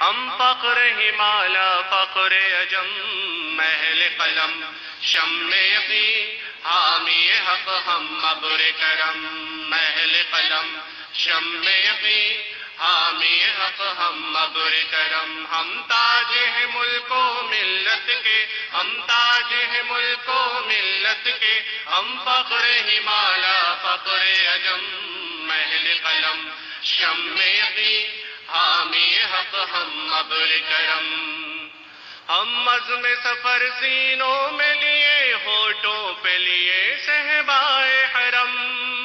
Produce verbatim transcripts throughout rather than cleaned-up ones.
ہم فخر ہمالا فخر عجم محل قلم شمع یقین حامی حق ہم ابر کرم محل قلم شمع یقین حامی حق ہم ابر کرم ہم تاج ہیں ملک و ملت کے ہم تاج ہیں ملک و ملت کے ہم فخر ہمالا فخر عجم محل قلم شمع یقین حامی حق ہم ابر کرم ہم عزم سفر سینوں میں لیے ہونٹوں پہ لیے صحبائے حرم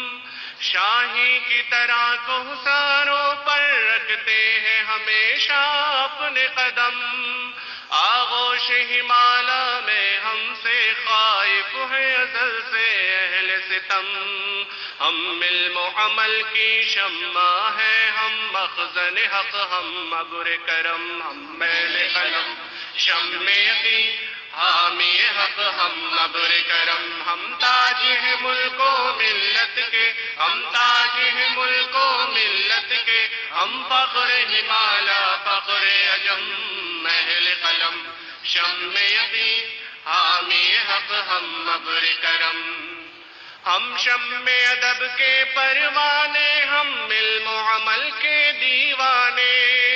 شاہی کی طرح کوثروں پر رکھتے ہیں ہمیشہ اپنے قدم آغوش ہمالا میں ہم سے خائف ہے ازل سے اہل ستم ہم علم و عمل کی شمع ہے ہم مخزن حق ہم ابر کرم ہم محل قلم شمع یقین حامی حق ہم ابر کرم ہم تاج ہیں ملک و ملت کے ہم تاج ہیں ملک و ملت کے ہم فخر ہمالا فخر عجم محل قلم شمع یقین حامی حق ہم ابر کرم ہم شمع ادب کے پروانے ہم علم و عمل کے دیوانے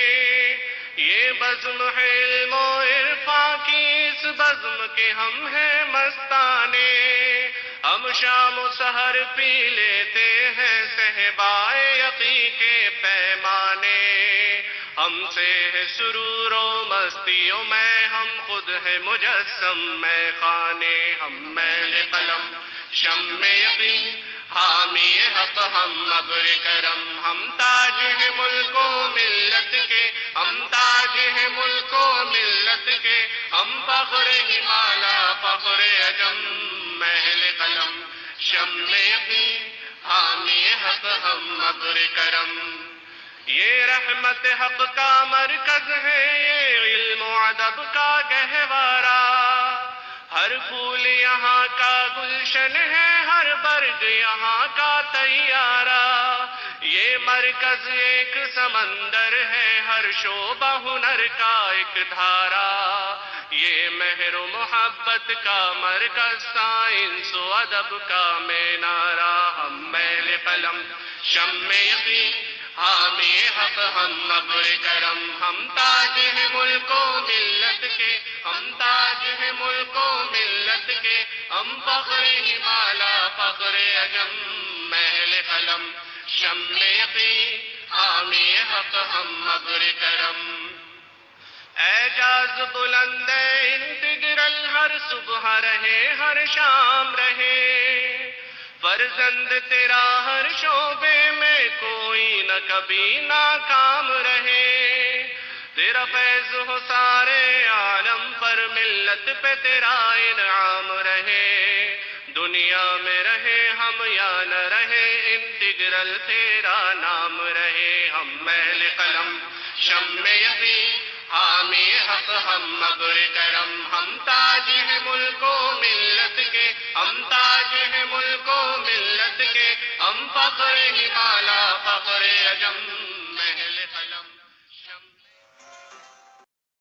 یہ بزم ہے علم و عرفاں کی اس بزم کے ہم ہیں مستانے ہم شام و سحر پی لیتے ہیں صحبائے یقین کے پیمانے ہم سے ہے سرور و مستیوں میں ہم خود ہے مجسم میں خانے ہم محل قلم شمع یقین حامی حق ہم ابر کرم ہم تاج ہیں ملک و ملت کے ہم تاج ہیں ملک و ملت کے ہم فخر ہمالا فخر عجم محل قلم شمع یقین حامی حق ہم ابر کرم یہ رحمت حق کا مرکز ہے یہ علم و ادب کا گہوارہ ہر پھول یہاں کا گلشن ہے ہر برگ یہاں کا طیارہ یہ مرکز ایک سمندر ہے ہر شعبہ ہنر کا ایک دھارا یہ مہر و محبت کا مرکز سائنس و ادب کا مینارہ ہم محل قلم شمع یقین حامی حق ہم ابر کرم ہم تاج ہیں ملک و ملت کے ہم تاج ہیں ملک و ملت کے ہم فخر ہمالا فخر عجم محل قلم شمع یقین حامی حق ہم ابر کرم اعجاز بلند انٹگرل ہر صبح رہے ہر شام رہے فرزند تیرا ہر شعبے میں کوئی نہ کبھی ناکام رہے تیرا فیض ہو سارے عالم پر ملت پہ تیرا انعام رہے دنیا میں رہے ہم یا نہ رہے انٹگرل تیرا نام رہے ہم محل قلم شمع یقین حامی حق ہم ابر کرم ہم تاج ہیں ملک و ملت کے ہم تاج ہیں ملک و ملت کے ہم فخر ہمالا فخر عجم